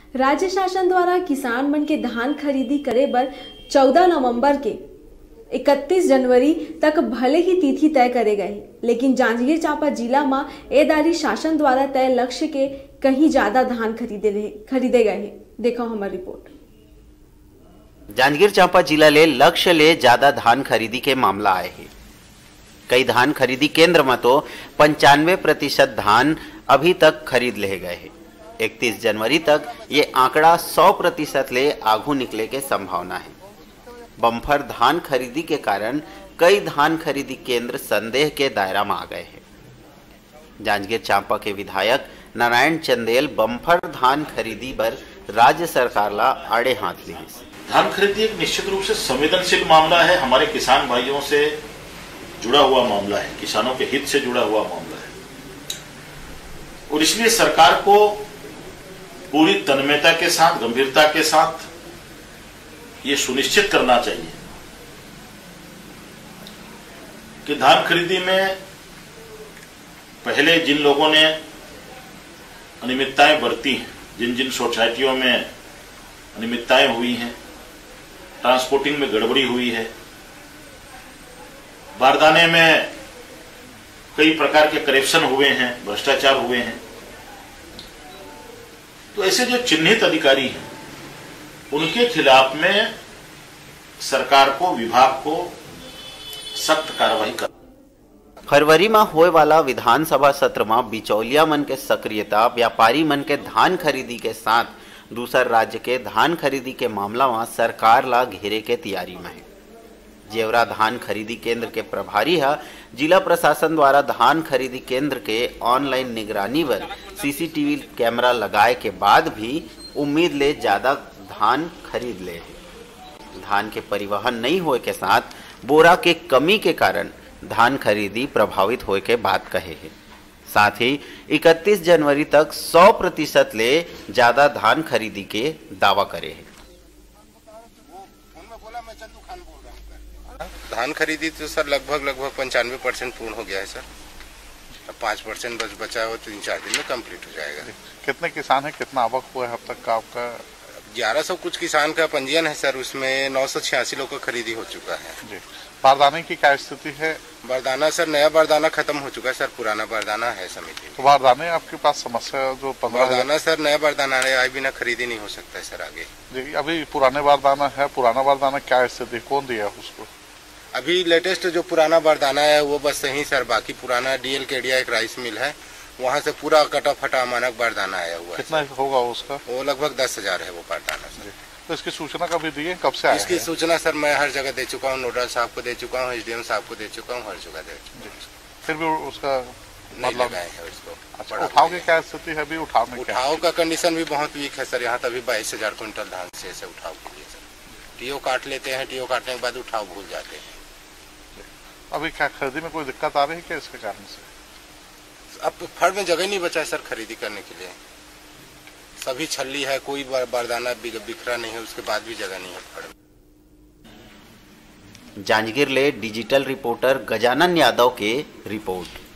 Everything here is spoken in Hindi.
राज्य शासन द्वारा किसान मन के धान खरीदी करे बर 14 नवंबर के 31 जनवरी तक भले ही तिथि तय करे गए, लेकिन जांजगीर चांपा जिला में ए दारी शासन द्वारा तय लक्ष्य के कहीं ज्यादा धान खरीदे गए। देखो हमारी रिपोर्ट। जांजगीर चांपा जिला ले लक्ष्य ले ज्यादा धान खरीदी के मामला आए हैं। कई धान खरीदी केंद्र में तो 95% धान अभी तक खरीद ले गए हैं। 31 जनवरी तक ये आंकड़ा 100% ले आगू निकले के संभावना है। बम्फर धान खरीदी के कारण कई धान खरीदी केंद्र संदेह के दायरा में आ गए हैं। जांजगीर चांपा के विधायक नारायण चंदेल बम्फर धान खरीदी पर राज्य सरकार ला आड़े हाथ ली। धान खरीदी एक निश्चित रूप से संवेदनशील मामला है, हमारे किसान भाइयों से जुड़ा हुआ मामला है, किसानों के हित से जुड़ा हुआ मामला है और इसलिए सरकार को पूरी तन्मयता के साथ, गंभीरता के साथ ये सुनिश्चित करना चाहिए कि धान खरीदी में पहले जिन लोगों ने अनियमितताएं बरती हैं, जिन जिन सोसाइटियों में अनियमितताएं हुई हैं, ट्रांसपोर्टिंग में गड़बड़ी हुई है, बारदाने में कई प्रकार के करप्शन हुए हैं, भ्रष्टाचार हुए हैं, तो ऐसे जो चिन्हित अधिकारी हैं उनके खिलाफ में सरकार को, विभाग को सख्त कार्रवाई कर। फरवरी में होए वाला विधानसभा सत्र में बिचौलिया मन के सक्रियता, व्यापारी मन के धान खरीदी के साथ दूसर राज्य के धान खरीदी के मामला में सरकार ला घेरे के तैयारी में है। जेवरा धान खरीदी केंद्र के प्रभारी है जिला प्रशासन द्वारा धान खरीदी केंद्र के ऑनलाइन निगरानी पर सीसीटीवी कैमरा लगाए के बाद भी उम्मीद ले ज्यादा धान खरीद ले है। धान के परिवहन नहीं होए के साथ बोरा के कमी के कारण धान खरीदी प्रभावित होए के बात कहे है। साथ ही 31 जनवरी तक 100% ले ज्यादा धान खरीदी के दावा करे है। धान खरीदी तो सर लगभग 95% पूर्ण हो गया है सर। अब 5% बस बचा हो, 3-4 दिन में कंप्लीट हो जाएगा। कितने किसान है, कितना आवक हुआ है अब तक का आपका? 1100 कुछ किसान का पंजीयन है सर, उसमें 986 लोग का खरीदी हो चुका है जी। बारदाने की क्या स्थिति है? बारदाना सर, नया बारदाना खत्म हो चुका है सर, पुराना बारदाना है समिति। तो बारदाने आपके पास समस्या जो 15 बारदाना सर, नया बारदाना आए बिना खरीदी नहीं हो सकता है सर आगे जी। अभी पुराने बारदाना है, पुराना बारदाना क्या स्थिति, कौन दिया उसको? अभी लेटेस्ट जो पुराना बारदाना है वो बस सही सर, बाकी पुराना डीएल केडिया एक राइस मिल है, वहाँ से पूरा कटा फटा मानक बारदाना आया हुआ है। कितना होगा उसका? वो लगभग 10,000 है वो बारदाना सर। तो इसकी सूचना कभी दी है, कब से आया? इसकी सूचना सर मैं हर जगह दे चुका हूँ, नोडल साहब को दे चुका हूँ, एसडीएम साहब को दे चुका हूँ, हर जगह दे चुका हूँ। फिर भी उसका नहीं लगाए है उसको। अच्छा, उठाव की क्या स्थिति है? अभी उठाव का कंडीशन भी बहुत वीक है सर। यहाँ तभी 22,000 क्विंटल धान से उठाव के लिए सर टीओ काट लेते हैं, टीओ काटने के बाद उठाव भूल जाते हैं। अभी क्या खरीदी में कोई दिक्कत आ रही है क्या इसके कारण से? अब फड़ में जगह नहीं बचा है सर खरीदी करने के लिए, सभी छल्ली है, कोई बारदाना बिखरा नहीं है, उसके बाद भी जगह नहीं है फड़ में। जांजगीर ले डिजिटल रिपोर्टर गजानन यादव के रिपोर्ट।